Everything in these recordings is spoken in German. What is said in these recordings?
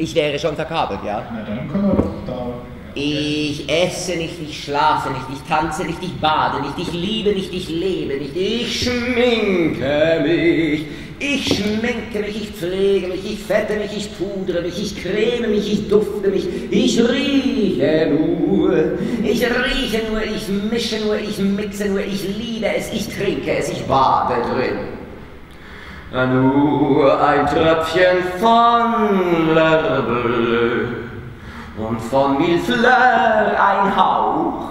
Ich wäre schon verkabelt, ja? Na dann können wir doch da... Ich esse nicht, ich schlafe nicht, ich tanze nicht, ich bade nicht, ich liebe nicht, ich lebe nicht, ich schminke mich. Ich schminke mich, ich pflege mich, ich fette mich, ich pudre mich, ich creme mich, ich dufte mich, ich rieche nur, ich mische nur, ich mixe nur, ich liebe es, ich trinke es, ich bade drin. Nur ein Tröpfchen von L'Herbe und von Millefleur ein Hauch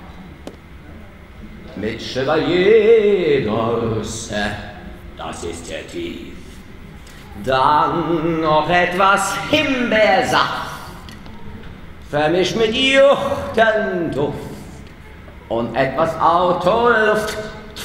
mit Chevalier d'Orsay, das ist sehr tief. Dann noch etwas Himbeersaft, vermischt mit Juchtenduft und etwas Autoluft.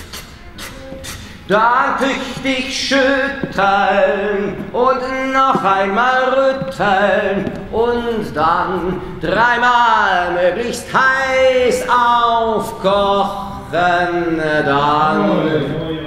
Dann tüchtig schütteln und noch einmal rütteln und dann dreimal möglichst heiß aufkochen, dann